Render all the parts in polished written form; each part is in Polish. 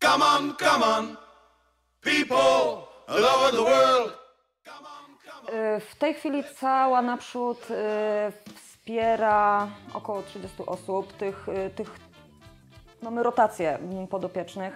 Come on, people all over the world. W tej chwili cała naprzód wspiera około 30 osób. Mamy rotację podopiecznych.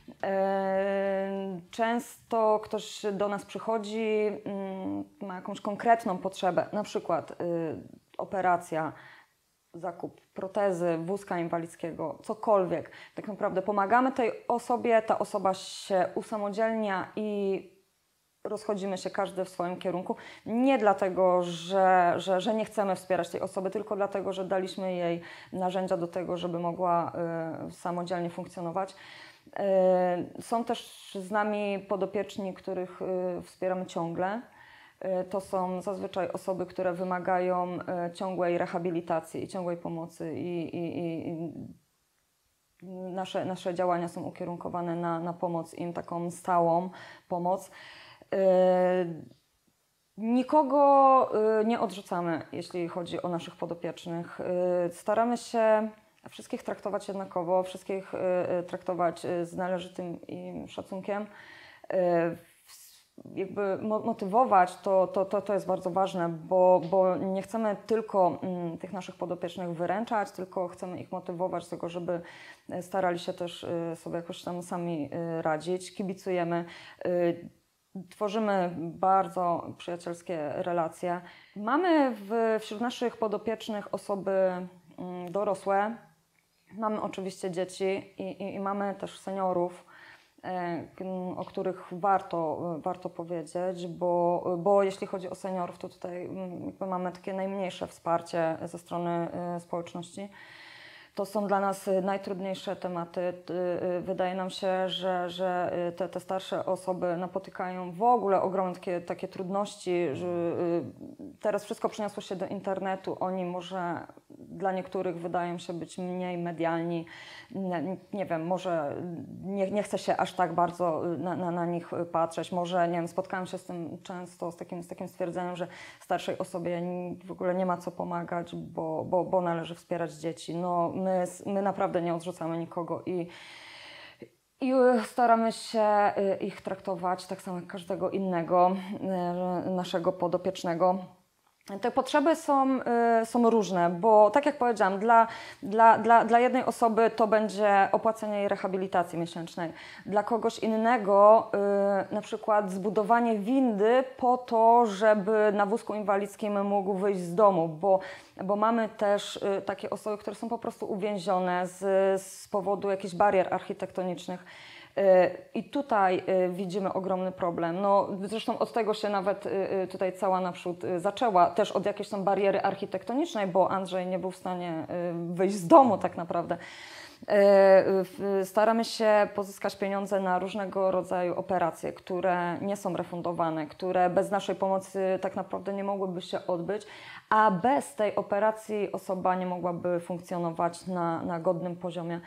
Często ktoś do nas przychodzi, ma jakąś konkretną potrzebę, na przykład operacja, zakup protezy, wózka inwalidzkiego, cokolwiek. Tak naprawdę pomagamy tej osobie, ta osoba się usamodzielnia i rozchodzimy się każdy w swoim kierunku. Nie dlatego, że nie chcemy wspierać tej osoby, tylko dlatego, że daliśmy jej narzędzia do tego, żeby mogła samodzielnie funkcjonować. Są też z nami podopieczni, których wspieramy ciągle. To są zazwyczaj osoby, które wymagają ciągłej rehabilitacji i ciągłej pomocy i nasze działania są ukierunkowane na pomoc im, taką stałą pomoc. Nikogo nie odrzucamy, jeśli chodzi o naszych podopiecznych. Staramy się wszystkich traktować jednakowo, wszystkich traktować z należytym im szacunkiem. Jakby motywować, to jest bardzo ważne, bo nie chcemy tylko tych naszych podopiecznych wyręczać, tylko chcemy ich motywować do tego, żeby starali się też sobie jakoś tam sami radzić. Kibicujemy, tworzymy bardzo przyjacielskie relacje. Mamy wśród naszych podopiecznych osoby dorosłe, mamy oczywiście dzieci i mamy też seniorów, o których warto powiedzieć, bo jeśli chodzi o seniorów, to tutaj jakby mamy takie najmniejsze wsparcie ze strony społeczności. To są dla nas najtrudniejsze tematy. Wydaje nam się, że te starsze osoby napotykają w ogóle ogromne takie trudności, że teraz wszystko przeniosło się do internetu. Oni może dla niektórych wydają się być mniej medialni. Nie wiem, może nie chce się aż tak bardzo na nich patrzeć. Może, nie wiem, spotkałam się z tym często, z takim stwierdzeniem, że starszej osobie w ogóle nie ma co pomagać, bo należy wspierać dzieci. No, my naprawdę nie odrzucamy nikogo i staramy się ich traktować tak samo jak każdego innego naszego podopiecznego. Te potrzeby są różne, bo tak jak powiedziałam, dla jednej osoby to będzie opłacenie jej rehabilitacji miesięcznej. Dla kogoś innego na przykład zbudowanie windy po to, żeby na wózku inwalidzkim mógł wyjść z domu, bo mamy też takie osoby, które są po prostu uwięzione z powodu jakichś barier architektonicznych. I tutaj widzimy ogromny problem. No, zresztą od tego się nawet tutaj cała naprzód zaczęła, też od jakiejś tam bariery architektonicznej, bo Andrzej nie był w stanie wyjść z domu tak naprawdę. Staramy się pozyskać pieniądze na różnego rodzaju operacje, które nie są refundowane, które bez naszej pomocy tak naprawdę nie mogłyby się odbyć, a bez tej operacji osoba nie mogłaby funkcjonować na godnym poziomie.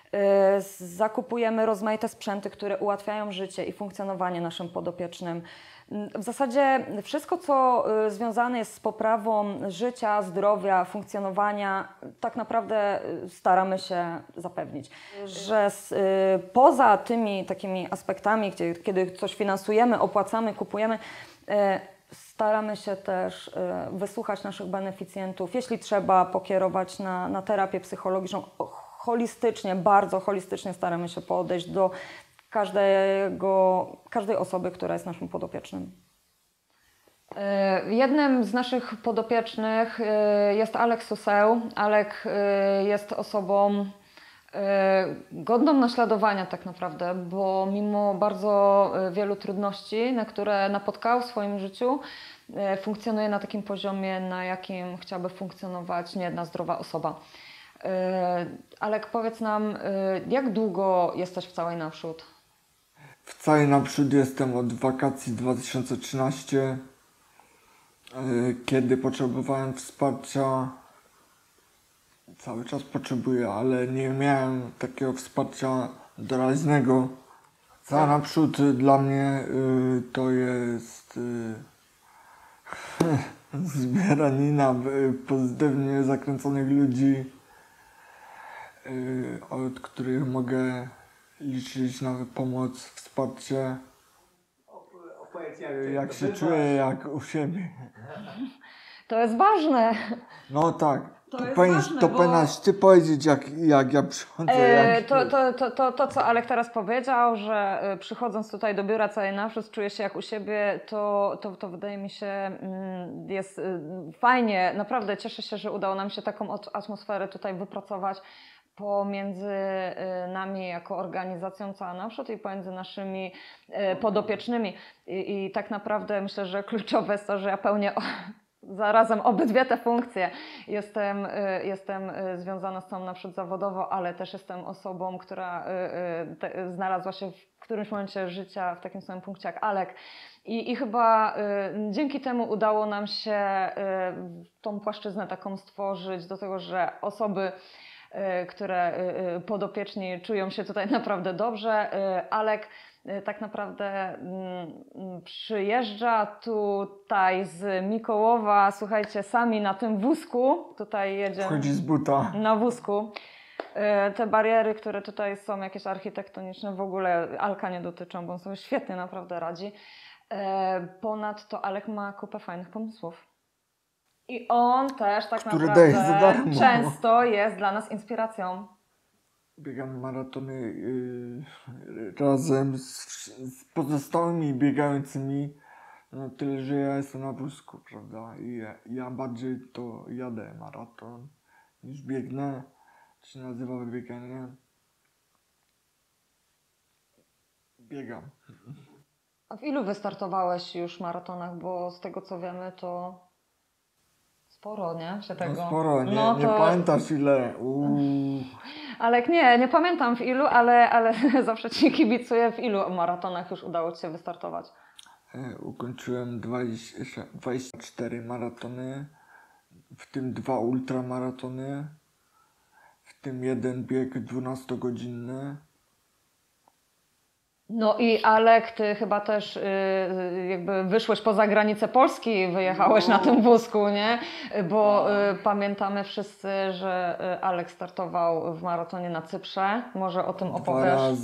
Zakupujemy rozmaite sprzęty, które ułatwiają życie i funkcjonowanie naszym podopiecznym. W zasadzie wszystko, co związane jest z poprawą życia, zdrowia, funkcjonowania, tak naprawdę staramy się zapewnić. Że poza tymi takimi aspektami, kiedy coś finansujemy, opłacamy, kupujemy, staramy się też wysłuchać naszych beneficjentów, jeśli trzeba pokierować na terapię psychologiczną. Holistycznie, bardzo holistycznie staramy się podejść do każdej osoby, która jest naszym podopiecznym. Jednym z naszych podopiecznych jest Alek Suseł. Alek jest osobą godną naśladowania tak naprawdę, bo mimo bardzo wielu trudności, na które napotkał w swoim życiu, funkcjonuje na takim poziomie, na jakim chciałaby funkcjonować niejedna zdrowa osoba. Alek, powiedz nam, jak długo jesteś w Całej Naprzód? W Całej Naprzód jestem od wakacji 2013, kiedy potrzebowałem wsparcia. Cały czas potrzebuję, ale nie miałem takiego wsparcia doraźnego. Cała Naprzód dla mnie to jest zbieranina pozytywnie zakręconych ludzi, od których mogę liczyć na pomoc, wsparcie. Jak się czuję, jak u siebie. To jest ważne. No tak. To jest Powinieneś, ważne, to bo- powinnaś ty powiedzieć, jak ja przychodzę. To, co Alek teraz powiedział, że przychodząc tutaj do biura całej naprzód czuję się jak u siebie, to wydaje mi się jest fajnie. Naprawdę cieszę się, że udało nam się taką atmosferę tutaj wypracować pomiędzy nami jako organizacją Cała Naprzód i pomiędzy naszymi podopiecznymi. I tak naprawdę myślę, że kluczowe jest to, że ja pełnię zarazem obydwie te funkcje. Jestem związana z Całą Naprzód zawodowo, ale też jestem osobą, która znalazła się w którymś momencie życia w takim samym punkcie jak Alek. I chyba dzięki temu udało nam się tą płaszczyznę taką stworzyć do tego, że osoby, które podopieczni czują się tutaj naprawdę dobrze. Alek tak naprawdę przyjeżdża tutaj z Mikołowa, słuchajcie, sami na tym wózku, tutaj jedzie Wchodzi z buta. na wózku. Te bariery, które tutaj są, jakieś architektoniczne, w ogóle Alka nie dotyczą, bo on sobie świetnie naprawdę radzi. Ponadto Alek ma kupę fajnych pomysłów. I on też tak Które naprawdę daje za darmo. często jest dla nas inspiracją. Biegam maratony razem z pozostałymi biegającymi. No tyle, że ja jestem na wózku, prawda? I ja bardziej to jadę maraton niż biegnę. To się nazywa bieganie. Biegam. A w ilu wystartowałeś już maratonach? Bo z tego co wiemy, to sporo, nie? Się tego... No sporo, nie, No nie to... pamiętasz ile. Alek, nie pamiętam w ilu, ale zawsze ci kibicuję. W ilu maratonach już udało ci się wystartować? Ukończyłem 24 maratony, w tym 2 ultramaratony, w tym jeden bieg 12-godzinny. No i Alek, ty chyba też jakby wyszłeś poza granicę Polski, wyjechałeś na tym wózku, nie? Bo pamiętamy wszyscy, że Alek startował w maratonie na Cyprze. Może o tym opowiesz?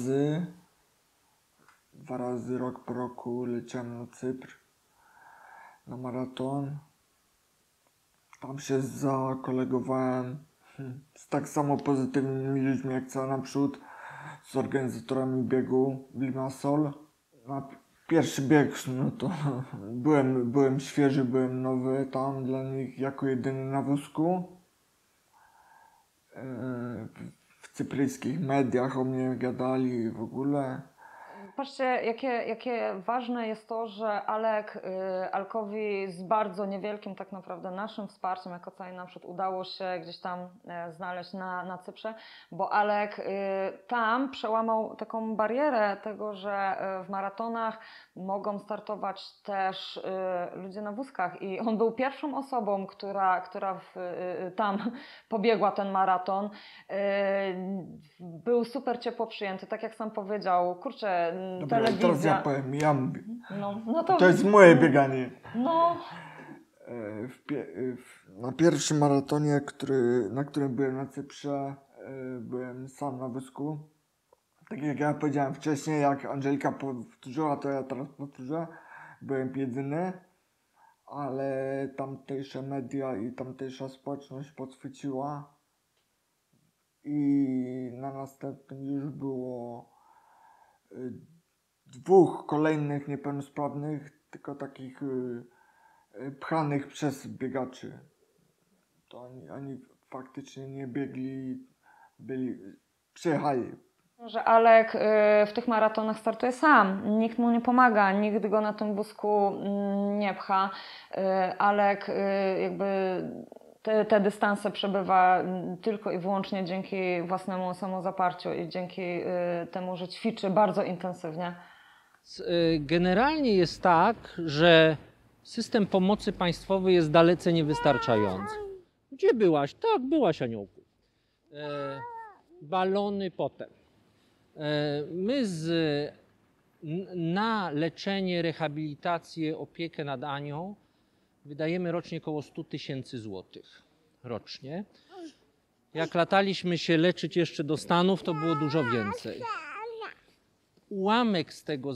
Dwa razy rok po roku leciałem na Cypr na maraton. Tam się zakolegowałem z tak samo pozytywnymi ludźmi jak Cała Naprzód, z organizatorami biegu w Limassol. Na pierwszy bieg, no to byłem świeży, byłem nowy tam dla nich jako jedyny na wózku. W cypryjskich mediach o mnie gadali w ogóle. Patrzcie, jakie ważne jest to, że Alkowi z bardzo niewielkim tak naprawdę naszym wsparciem jako Całej Naprzód udało się gdzieś tam znaleźć na Cyprze, bo Alek tam przełamał taką barierę tego, że w maratonach mogą startować też ludzie na wózkach i on był pierwszą osobą, która tam pobiegła ten maraton. Był super ciepło przyjęty, tak jak sam powiedział, kurczę, Dobra, telewizja. teraz ja powiem, ja mówię. No to... To jest moje bieganie. No, Na pierwszym maratonie, na którym byłem na Cyprze, byłem sam na wózku. Tak jak ja powiedziałem wcześniej, jak Angelika powtórzyła, to ja teraz powtórzę. Byłem jedyny, ale tamtejsze media i tamtejsza społeczność podchwyciła. I na następnym już było 2 kolejnych niepełnosprawnych, tylko takich pchanych przez biegaczy. To oni faktycznie nie biegli, przyjechali. że Alek w tych maratonach startuje sam. Nikt mu nie pomaga, nikt go na tym wózku nie pcha. Alek jakby te dystanse przebywa tylko i wyłącznie dzięki własnemu samozaparciu i dzięki temu, że ćwiczy bardzo intensywnie. Generalnie jest tak, że system pomocy państwowej jest dalece niewystarczający. Gdzie byłaś? Tak, byłaś, Aniołku. Balony potem. My na leczenie, rehabilitację, opiekę nad Anią wydajemy rocznie około 100 000 złotych. Rocznie. Jak lataliśmy się leczyć jeszcze do Stanów, to było dużo więcej. ułamek z tego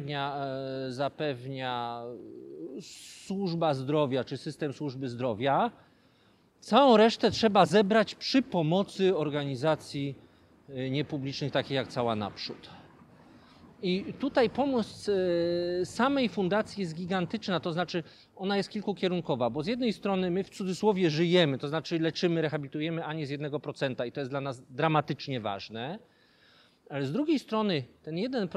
zapewnia służba zdrowia czy system służby zdrowia. Całą resztę trzeba zebrać przy pomocy organizacji niepublicznych, takich jak Cała Naprzód. I tutaj pomoc samej fundacji jest gigantyczna, to znaczy ona jest kilkukierunkowa, bo z jednej strony my w cudzysłowie żyjemy, to znaczy leczymy, rehabilitujemy Anię z 1% i to jest dla nas dramatycznie ważne, ale z drugiej strony ten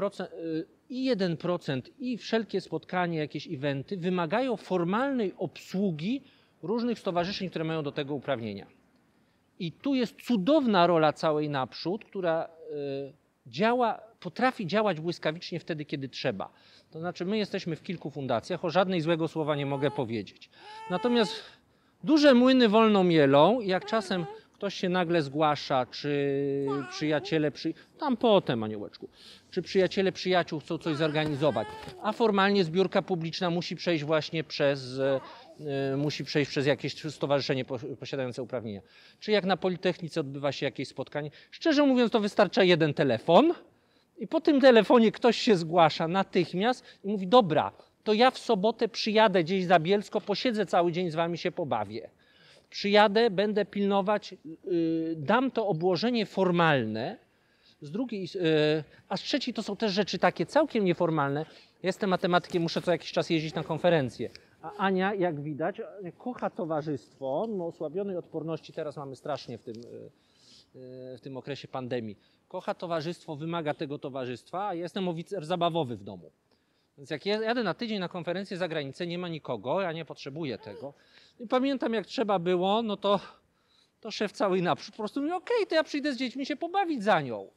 1% i wszelkie spotkania, jakieś eventy wymagają formalnej obsługi różnych stowarzyszeń, które mają do tego uprawnienia. I tu jest cudowna rola Całej Naprzód, która potrafi działać błyskawicznie wtedy, kiedy trzeba. To znaczy my jesteśmy w kilku fundacjach, o żadnej złego słowa nie mogę powiedzieć. Natomiast duże młyny wolno mielą i jak czasem ktoś się nagle zgłasza, czy przyjaciele, tam potem Aniołeczku, czy przyjaciele przyjaciół chcą coś zorganizować, a formalnie zbiórka publiczna musi przejść właśnie przez jakieś stowarzyszenie posiadające uprawnienia. Czy jak na Politechnice odbywa się jakieś spotkanie. Szczerze mówiąc, to wystarcza jeden telefon i po tym telefonie ktoś się zgłasza natychmiast i mówi: dobra, to ja w sobotę przyjadę gdzieś za Bielsko, posiedzę cały dzień z wami, się pobawię. Przyjadę, będę pilnować, dam to obłożenie formalne, a z trzeciej to są też rzeczy takie całkiem nieformalne. Jestem matematykiem, muszę co jakiś czas jeździć na konferencje. A Ania, jak widać, kocha towarzystwo, mimo osłabionej odporności, teraz mamy strasznie w tym okresie pandemii. Kocha towarzystwo, wymaga tego towarzystwa, a ja jestem oficer zabawowy w domu. Więc jak jadę na tydzień na konferencję za granicę, nie ma nikogo, ja nie potrzebuję tego. I pamiętam, jak trzeba było, no to szef Całej Naprzód po prostu mówi: okej, to ja przyjdę z dziećmi się pobawić za nią.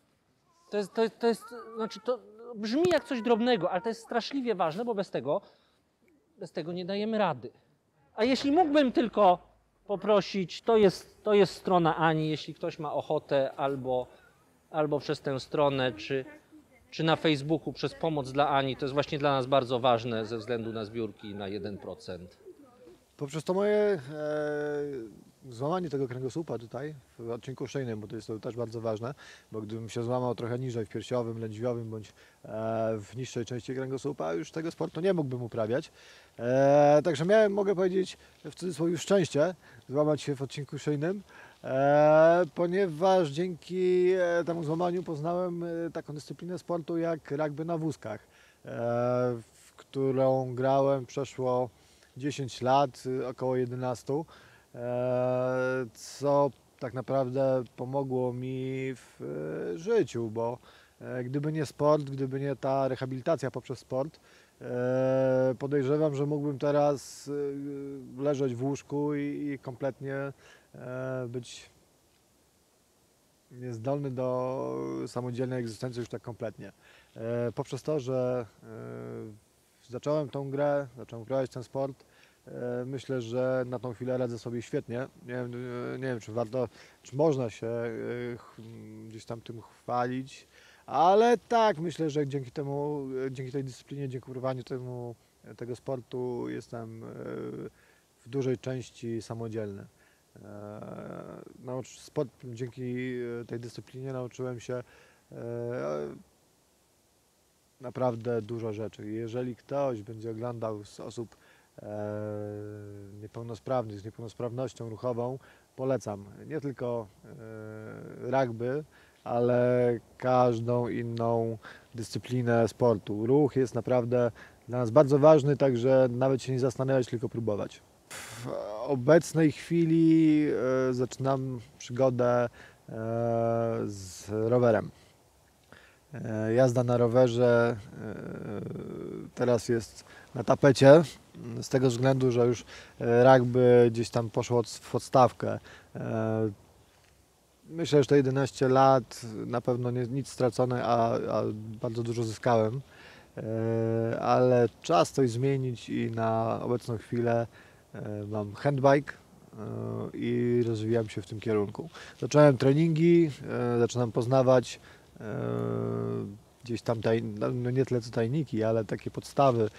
To brzmi jak coś drobnego, ale to jest straszliwie ważne, bo bez tego nie dajemy rady. A jeśli mógłbym tylko poprosić, to jest strona Ani, jeśli ktoś ma ochotę, albo przez tę stronę, czy na Facebooku przez pomoc dla Ani, to jest właśnie dla nas bardzo ważne ze względu na zbiórki na 1%. Poprzez to moje złamanie tego kręgosłupa tutaj w odcinku szyjnym, bo to jest to też bardzo ważne, bo gdybym się złamał trochę niżej w piersiowym, lędźwiowym bądź w niższej części kręgosłupa, już tego sportu nie mógłbym uprawiać. Także miałem, mogę powiedzieć, w cudzysłowie szczęście złamać się w odcinku szyjnym, ponieważ dzięki temu złamaniu poznałem taką dyscyplinę sportu jak rugby na wózkach, w którą grałem przeszło 10 lat, około 11, co tak naprawdę pomogło mi w życiu, bo gdyby nie sport, gdyby nie ta rehabilitacja poprzez sport, podejrzewam, że mógłbym teraz leżeć w łóżku i kompletnie być niezdolny do samodzielnej egzystencji już tak kompletnie. Poprzez to, że zacząłem tą grę, zacząłem uprawiać ten sport, myślę, że na tą chwilę radzę sobie świetnie. Nie wiem, czy warto, czy można się gdzieś tam tym chwalić, ale tak, myślę, że dzięki tej dyscyplinie, dzięki uprawianiu tego sportu jestem w dużej części samodzielny. Dzięki tej dyscyplinie nauczyłem się naprawdę dużo rzeczy. Jeżeli ktoś będzie oglądał z osób niepełnosprawnych, z niepełnosprawnością ruchową, polecam nie tylko rugby, ale każdą inną dyscyplinę sportu. Ruch jest naprawdę dla nas bardzo ważny, także nawet się nie zastanawiać, tylko próbować. W obecnej chwili zaczynam przygodę z rowerem. Jazda na rowerze teraz jest na tapecie, z tego względu, że już rugby gdzieś tam poszło w odstawkę. Myślę, że te 11 lat na pewno nic stracone, a bardzo dużo zyskałem, ale czas coś zmienić i na obecną chwilę mam handbike i rozwijam się w tym kierunku. Zacząłem treningi, zaczynam poznawać gdzieś tam, no nie tyle co tajniki, ale takie podstawy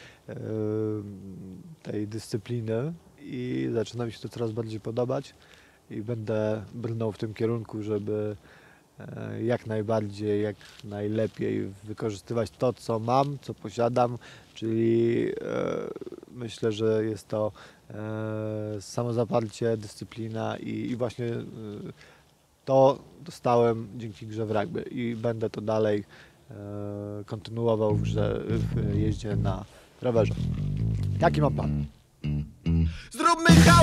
tej dyscypliny i zaczyna mi się to coraz bardziej podobać i będę brnął w tym kierunku, żeby jak najbardziej, jak najlepiej wykorzystywać to, co mam, co posiadam, czyli myślę, że jest to samozaparcie, dyscyplina i właśnie to dostałem dzięki grze w rugby i będę to dalej kontynuował w jeździe na rowerze. Jaki mam plan? Zróbmy